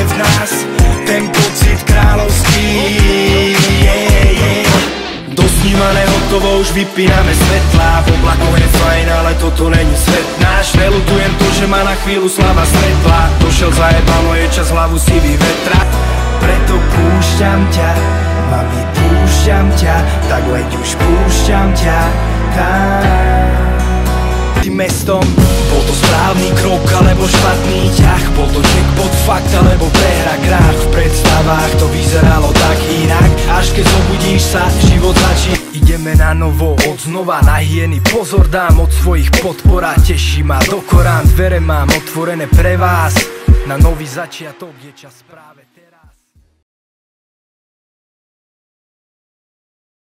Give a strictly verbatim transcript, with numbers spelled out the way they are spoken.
v nás ten pocit kráľovský, yeah, yeah. Do snímané hotovo, už vypíname svetlá. V oblakoch je fajn, ale toto není svet náš. Nelutujem to, že ma na chvíľu slava stretla. Došiel zajebalo, je čas hlavu si vyvetrať. Preto púšťam ťa, mami, púšťam ťa, tak leď už púšťam ťa tam. Tým mestom bol to správny krok alebo špatný ťah, bol to jackpot fakt alebo prehra grách. V predstavách to vyzeralo tak inak, až keď zobudíš sa, život začí. Ideme na novo, od znova na hyeny. Pozor, dám od svojich podpora, teší ma do Korán. Dvere mám otvorené pre vás, na nový začiatok je čas práve